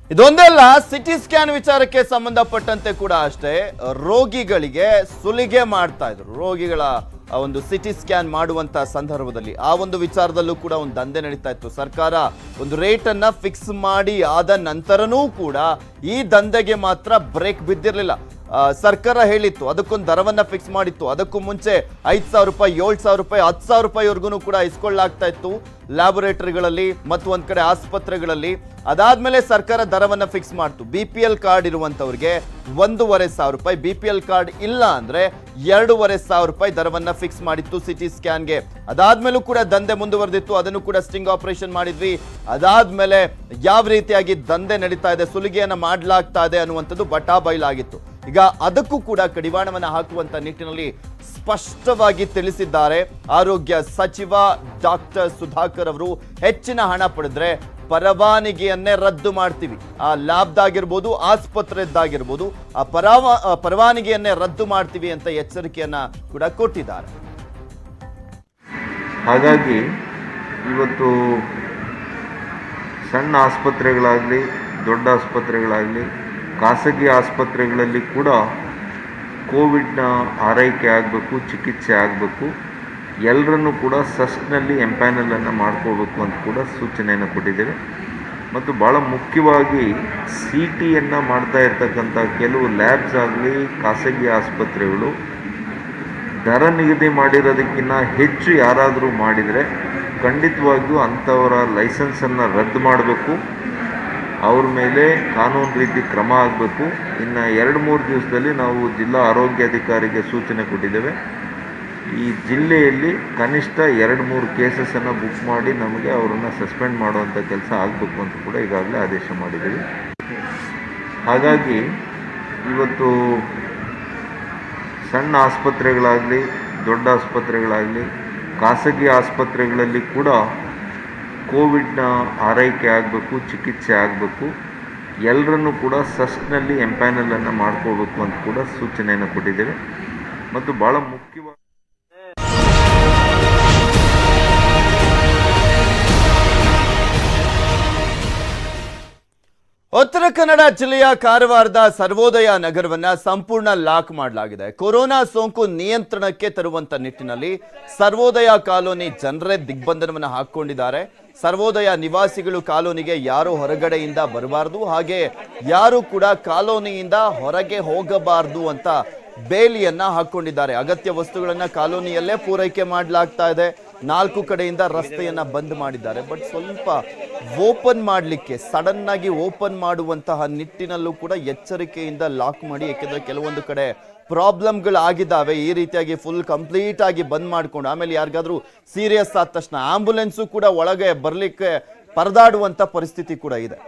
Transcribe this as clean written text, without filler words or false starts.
ಇದೊಂದೇ ಅಲ್ಲ, CT scan ವಿಚಾರಕ್ಕೆ ಸಂಬಂಧಪಟ್ಟಂತೆ ಕೂಡ ಅಷ್ಟೇ ರೋಗಿಗಳಿಗೆ ಸುಲಿಗೆ ಮಾಡ್ತಾ ಇದ್ರು. ರೋಗಿಗಳ ಒಂದು ಸಿಟಿ ಸ್ಕ್ಯಾನ್ ಮಾಡುವಂತ ಸಂದರ್ಭದಲ್ಲಿ ಆ ಒಂದು ವಿಚಾರದಲ್ಲೂ ಕೂಡ ಒಂದು ದಂಧೆ ನಡೀತಾ ಇತ್ತು. ಸರ್ಕಾರ ಒಂದು ರೇಟ್ ಅನ್ನ ಫಿಕ್ಸ್ ಮಾಡಿ ಆದ ನಂತರನೂ ಕೂಡ ಈ ದಂಧೆಗೆ ಮಾತ್ರ ಬ್ರೇಕ್ ಬಿದ್ದಿರಲಿಲ್ಲ. ಸರ್ಕಾರ ಹೇಳಿತ್ತು, ಅದಕ್ಕೊಂದು ದರವನ್ನ ಫಿಕ್ಸ್ ಮಾಡಿತ್ತು. ಅದಕ್ಕೂ ಮುಂಚೆ 5,000 ರೂಪಾಯಿ, 7,000 ರೂಪಾಯಿ, 10,000 ರೂಪಾಯಿವರೆಗೂ ಕೂಡ ಇಸ್ಕೊಳ್ಳಾಗ್ತಾ ಇತ್ತು ಲ್ಯಾಬೊರೇಟರಿಗಳಲ್ಲಿ ಮತ್ತು ಒಂದ್ ಕಡೆ ಆಸ್ಪತ್ರೆಗಳಲ್ಲಿ. ಅದಾದ್ಮೇಲೆ ಸರ್ಕಾರ ದರವನ್ನ ಫಿಕ್ಸ್ ಮಾಡ್ತು. BPL ಕಾರ್ಡ್ ಇರುವಂತವ್ರಿಗೆ 1,500 ರೂಪಾಯಿ, BPL ಕಾರ್ಡ್ ಇಲ್ಲ ಅಂದ್ರೆ 2,500 ರೂಪಾಯಿ ದರವನ್ನ ಫಿಕ್ಸ್ ಮಾಡಿತ್ತು ಸಿಟಿ ಸ್ಕ್ಯಾನ್ಗೆ. ಅದಾದ್ಮೇಲೂ ಕೂಡ ದಂಧೆ ಮುಂದುವರೆದಿತ್ತು. ಅದನ್ನು ಕೂಡ ಸ್ಟಿಂಗ್ ಆಪರೇಷನ್ ಮಾಡಿದ್ವಿ. ಅದಾದ್ಮೇಲೆ ಯಾವ ರೀತಿಯಾಗಿ ದಂಧೆ ನಡೀತಾ ಇದೆ, ಸುಲಿಗೆಯನ್ನ ಮಾಡ್ಲಾಗ್ತಾ ಇದೆ ಅನ್ನುವಂಥದ್ದು ಬಟಾ ಬಯಲಾಗಿತ್ತು. ಈಗ ಅದಕ್ಕೂ ಕೂಡ ಕಡಿವಾಣವನ್ನ ಹಾಕುವಂತ ನಿಟ್ಟಿನಲ್ಲಿ ಸ್ಪಷ್ಟವಾಗಿ ತಿಳಿಸಿದ್ದಾರೆ ಆರೋಗ್ಯ ಸಚಿವ ಡಾಕ್ಟರ್ ಸುಧಾಕರ್ ಅವರು. ಹೆಚ್ಚಿನ ಹಣ ಪಡೆದ್ರೆ ಪರವಾನಗಿಯನ್ನೇ ರದ್ದು ಮಾಡ್ತೀವಿ. ಆ ಲ್ಯಾಬ್ದಾಗಿರ್ಬೋದು, ಆಸ್ಪತ್ರೆದ್ದಾಗಿರ್ಬೋದು, ಆ ಪರವಾನಗಿಯನ್ನೇ ರದ್ದು ಮಾಡ್ತೀವಿ ಅಂತ ಎಚ್ಚರಿಕೆಯನ್ನ ಕೂಡ ಕೊಟ್ಟಿದ್ದಾರೆ. ಹಾಗಾಗಿ ಇವತ್ತು ಸಣ್ಣ ಆಸ್ಪತ್ರೆಗಳಾಗಲಿ, ದೊಡ್ಡ ಆಸ್ಪತ್ರೆಗಳಾಗಲಿ, ಖಾಸಗಿ ಆಸ್ಪತ್ರೆಗಳಲ್ಲಿ ಕೂಡ ಕೋವಿಡ್ನ ಆರೈಕೆ ಆಗಬೇಕು, ಚಿಕಿತ್ಸೆ ಆಗಬೇಕು. ಎಲ್ಲರನ್ನೂ ಕೂಡ ಸಸ್ನಲ್ಲಿ ಎಂಪ್ಯಾನಲನ್ನು ಮಾಡ್ಕೋಬೇಕು ಅಂತ ಕೂಡ ಸೂಚನೆಯನ್ನು ಕೊಟ್ಟಿದ್ದೇವೆ. ಮತ್ತು ಭಾಳ ಮುಖ್ಯವಾಗಿ CT ಮಾಡ್ತಾ ಇರ್ತಕ್ಕಂಥ ಕೆಲವು ಲ್ಯಾಬ್ಸ್ ಆಗಲಿ, ಖಾಸಗಿ ಆಸ್ಪತ್ರೆಗಳು ದರ ನಿಗದಿ ಮಾಡಿರೋದಕ್ಕಿಂತ ಹೆಚ್ಚು ಯಾರಾದರೂ ಮಾಡಿದರೆ ಖಂಡಿತವಾಗಿಯೂ ಅಂಥವರ ಲೈಸೆನ್ಸನ್ನು ರದ್ದು ಮಾಡಬೇಕು. ಅವ್ರ ಮೇಲೆ ಕಾನೂನು ರೀತಿ ಕ್ರಮ ಆಗಬೇಕು. ಇನ್ನು 2-3 ದಿವಸದಲ್ಲಿ ನಾವು ಜಿಲ್ಲಾ ಆರೋಗ್ಯಾಧಿಕಾರಿಗೆ ಸೂಚನೆ ಕೊಟ್ಟಿದ್ದೇವೆ. ಈ ಜಿಲ್ಲೆಯಲ್ಲಿ ಕನಿಷ್ಠ 2-3 ಕೇಸಸನ್ನು ಬುಕ್ ಮಾಡಿ ನಮಗೆ ಅವರನ್ನು ಸಸ್ಪೆಂಡ್ ಮಾಡುವಂಥ ಕೆಲಸ ಆಗಬೇಕು ಅಂತ ಕೂಡ ಈಗಾಗಲೇ ಆದೇಶ ಮಾಡಿದ್ದೀವಿ. ಹಾಗಾಗಿ ಇವತ್ತು ಸಣ್ಣ ಆಸ್ಪತ್ರೆಗಳಾಗಲಿ, ದೊಡ್ಡ ಆಸ್ಪತ್ರೆಗಳಾಗಲಿ, ಖಾಸಗಿ ಆಸ್ಪತ್ರೆಗಳಲ್ಲಿ ಕೂಡ ಕೋವಿಡ್ನ ಆರೈಕೆ ಆಗಬೇಕು, ಚಿಕಿತ್ಸೆ ಆಗಬೇಕು. ಎಲ್ಲರನ್ನೂ ಕೂಡ ಸಸ್ನಲ್ಲಿ ಎಂಪ್ಯಾನಲನ್ನು ಮಾಡ್ಕೋಬೇಕು ಅಂತ ಕೂಡ ಸೂಚನೆಯನ್ನು ಕೊಟ್ಟಿದ್ದೇವೆ. ಮತ್ತು ಭಾಳ ಮುಖ್ಯವಾಗಿ ಉತ್ತರ ಕನ್ನಡ ಜಿಲ್ಲೆಯ ಕಾರವಾರದ ಸರ್ವೋದಯ ನಗರವನ್ನ ಸಂಪೂರ್ಣ ಲಾಕ್ ಮಾಡಲಾಗಿದೆ. ಕೊರೋನಾ ಸೋಂಕು ನಿಯಂತ್ರಣಕ್ಕೆ ತರುವಂತ ನಿಟ್ಟಿನಲ್ಲಿ ಸರ್ವೋದಯ ಕಾಲೋನಿ ಜನರೇ ದಿಗ್ಬಂಧನವನ್ನು ಹಾಕೊಂಡಿದ್ದಾರೆ. ಸರ್ವೋದಯ ನಿವಾಸಿಗಳು ಕಾಲೋನಿಗೆ ಯಾರು ಹೊರಗಡೆಯಿಂದ ಬರಬಾರದು, ಹಾಗೆ ಯಾರು ಕೂಡ ಕಾಲೋನಿಯಿಂದ ಹೊರಗೆ ಹೋಗಬಾರದು ಅಂತ ಬೇಲಿಯನ್ನ ಹಾಕೊಂಡಿದ್ದಾರೆ. ಅಗತ್ಯ ವಸ್ತುಗಳನ್ನ ಕಾಲೋನಿಯಲ್ಲೇ ಪೂರೈಕೆ ಮಾಡಲಾಗ್ತಾ ಇದೆ. 4 ಕಡೆಯಿಂದ ರಸ್ತೆಯನ್ನ ಬಂದ್ ಮಾಡಿದ್ದಾರೆ. ಬಟ್ ಸ್ವಲ್ಪ ಓಪನ್ ಮಾಡಲಿಕ್ಕೆ, ಸಡನ್ ಆಗಿ ಓಪನ್ ಮಾಡುವಂತಹ ನಿಟ್ಟಿನಲ್ಲೂ ಕೂಡ ಎಚ್ಚರಿಕೆಯಿಂದ ಲಾಕ್ ಮಾಡಿ. ಯಾಕೆಂದ್ರೆ ಕೆಲವೊಂದು ಕಡೆ ಪ್ರಾಬ್ಲಮ್ಗಳಾಗಿದ್ದಾವೆ. ಈ ರೀತಿಯಾಗಿ ಫುಲ್ ಕಂಪ್ಲೀಟ್ ಆಗಿ ಬಂದ್ ಮಾಡ್ಕೊಂಡು ಆಮೇಲೆ ಯಾರಿಗಾದ್ರೂ ಸೀರಿಯಸ್ ಆದ ತಕ್ಷಣ ಆಂಬುಲೆನ್ಸು ಕೂಡ ಒಳಗೆ ಬರ್ಲಿಕ್ಕೆ ಪರದಾಡುವಂತ ಪರಿಸ್ಥಿತಿ ಕೂಡ ಇದೆ.